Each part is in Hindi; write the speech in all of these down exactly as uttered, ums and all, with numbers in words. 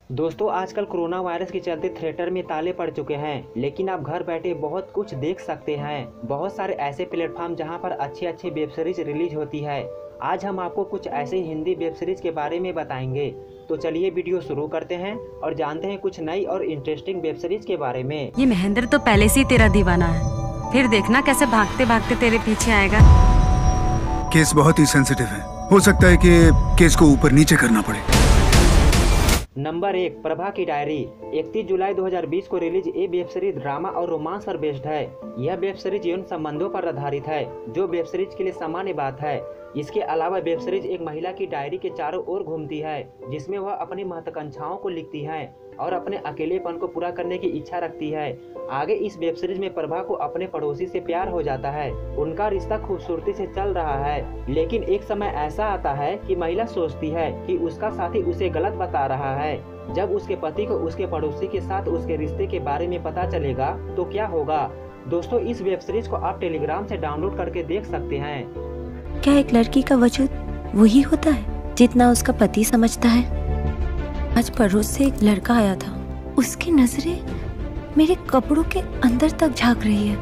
दोस्तों आजकल कोरोना वायरस के चलते थिएटर में ताले पड़ चुके हैं, लेकिन आप घर बैठे बहुत कुछ देख सकते हैं। बहुत सारे ऐसे प्लेटफॉर्म जहां पर अच्छी अच्छी वेब सीरीज रिलीज होती है। आज हम आपको कुछ ऐसे हिंदी वेब सीरीज के बारे में बताएंगे। तो चलिए वीडियो शुरू करते हैं और जानते हैं कुछ नई और इंटरेस्टिंग वेब सीरीज के बारे में। ये महेंद्र तो पहले से ही तेरा दीवाना है, फिर देखना कैसे भागते भागते तेरे पीछे आएगा। केस बहुत ही सेंसिटिव है, हो सकता है कि केस को ऊपर नीचे करना पड़े। नंबर एक, प्रभा की डायरी। इकतीस जुलाई दो हज़ार बीस को रिलीज ये वेब सीरीज ड्रामा और रोमांस पर बेस्ड है। यह वेब सीरीज यौन संबंधों पर आधारित है, जो वेब सीरीज के लिए सामान्य बात है। इसके अलावा वेब सीरीज एक महिला की डायरी के चारों ओर घूमती है, जिसमें वह अपनी महत्वाकांक्षाओं को लिखती है और अपने अकेलेपन को पूरा करने की इच्छा रखती है। आगे इस वेब सीरीज में प्रभा को अपने पड़ोसी से प्यार हो जाता है। उनका रिश्ता खूबसूरती से चल रहा है, लेकिन एक समय ऐसा आता है कि महिला सोचती है कि उसका साथी उसे गलत बता रहा है। जब उसके पति को उसके पड़ोसी के साथ उसके रिश्ते के बारे में पता चलेगा तो क्या होगा। दोस्तों इस वेब सीरीज को आप टेलीग्राम से डाउनलोड करके देख सकते हैं। क्या एक लड़की का वजूद वही होता है जितना उसका पति समझता है? आज पड़ोस से एक लड़का आया था, उसकी नजरें मेरे कपड़ों के अंदर तक झांक रही है।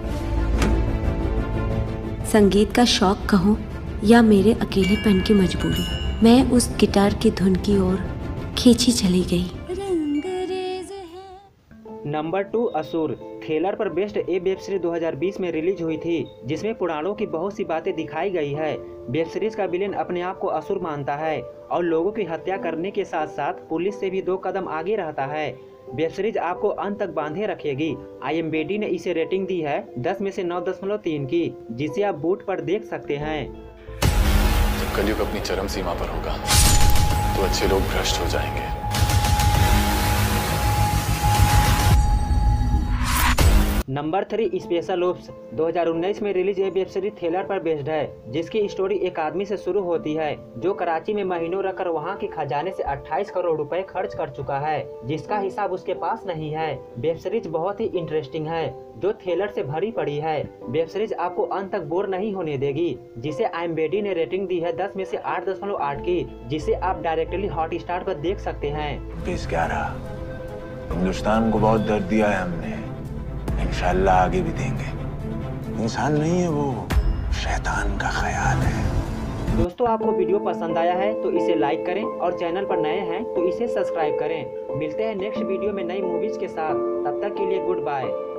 संगीत का शौक कहूँ या मेरे अकेलेपन की मजबूरी, मैं उस गिटार की धुन की ओर खींची चली गई। Number two, Asur. थ्रिलर पर बेस्ड ये वेब सीरीज दो हज़ार बीस में रिलीज हुई थी, जिसमें पुराणों की बहुत सी बातें दिखाई गई है। वेब सीरीज का विलेन अपने आप को असुर मानता है और लोगों की हत्या करने के साथ साथ पुलिस से भी दो कदम आगे रहता है। वेब सीरीज आपको अंत तक बांधे रखेगी। आई एम बी डी ने इसे रेटिंग दी है दस में से नौ दशमलव तीन की, जिसे आप बूट पर देख सकते हैं। जब कलयुग अपनी चरम सीमा पर होगा तो अच्छे लोग भ्रष्ट हो जाएंगे। Number three, special ops. दो हज़ार उन्नीस में रिलीज ये वेब सीरीज थ्रिलर पर बेस्ड है, जिसकी स्टोरी एक आदमी से शुरू होती है जो कराची में महीनों रहकर वहां के खजाने से अट्ठाईस करोड़ रुपए खर्च कर चुका है, जिसका हिसाब उसके पास नहीं है। वेब सीरीज बहुत ही इंटरेस्टिंग है, जो थ्रिलर से भरी पड़ी है। वेब सीरीज आपको अंत तक बोर नहीं होने देगी, जिसे आई एम बी डी ने रेटिंग दी है दस में से आठ दशमलव आठ की, जिसे आप डायरेक्टली हॉटस्टार पर देख सकते हैं। बीस ग्यारह हिंदुस्तान को बहुत दर्द दिया है हमने, इंशाल्लाह आगे भी देंगे। इंसान नहीं है वो, शैतान का ख्याल है। दोस्तों आपको वीडियो पसंद आया है तो इसे लाइक करें और चैनल पर नए हैं तो इसे सब्सक्राइब करें। मिलते हैं नेक्स्ट वीडियो में नई मूवीज के साथ, तब तक के लिए गुड बाय।